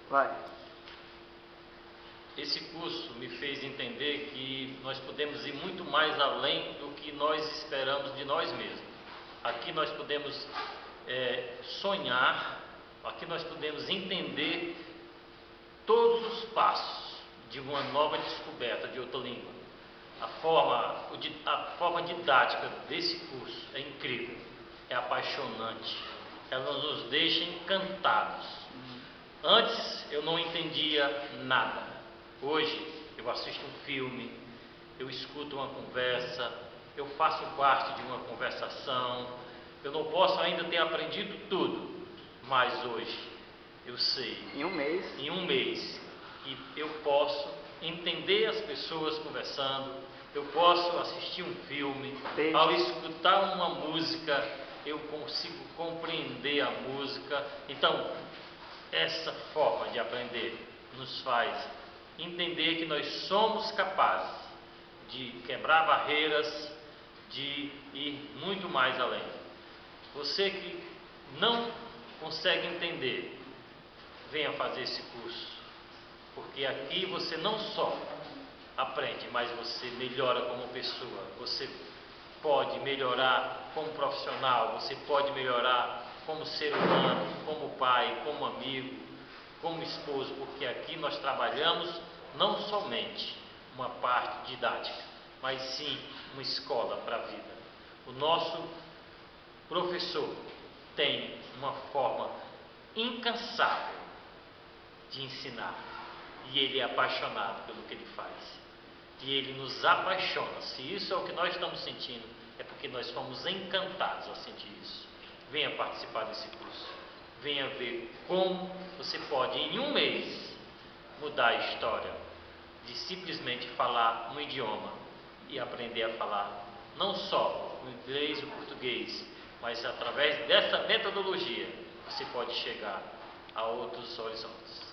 Vai. Esse curso me fez entender que nós podemos ir muito mais além do que nós esperamos de nós mesmos. Aqui nós podemos sonhar, aqui nós podemos entender todos os passos de uma nova descoberta de outra língua. A forma didática desse curso é incrível, é apaixonante, ela nos deixa encantados. Antes eu não entendia nada, hoje eu assisto um filme, eu escuto uma conversa, eu faço parte de uma conversação. Eu não posso ainda ter aprendido tudo, mas hoje eu sei, em um mês, que eu posso entender as pessoas conversando, eu posso assistir um filme, ao escutar uma música, eu consigo compreender a música. Então, essa forma de aprender nos faz entender que nós somos capazes de quebrar barreiras, de ir muito mais além. Você que não consegue entender, venha fazer esse curso, porque aqui você não só aprende, mas você melhora como pessoa, você pode melhorar como profissional, você pode melhorar como ser humano, como pai, como amigo, como esposo, porque aqui nós trabalhamos não somente uma parte didática, mas sim uma escola para a vida. O nosso professor tem uma forma incansável de ensinar e ele é apaixonado pelo que ele faz. E ele nos apaixona. Se isso é o que nós estamos sentindo, é porque nós fomos encantados a sentir isso. Venha participar desse curso. Venha ver como você pode, em um mês, mudar a história de simplesmente falar um idioma e aprender a falar não só o inglês e o português, mas através dessa metodologia você pode chegar a outros horizontes.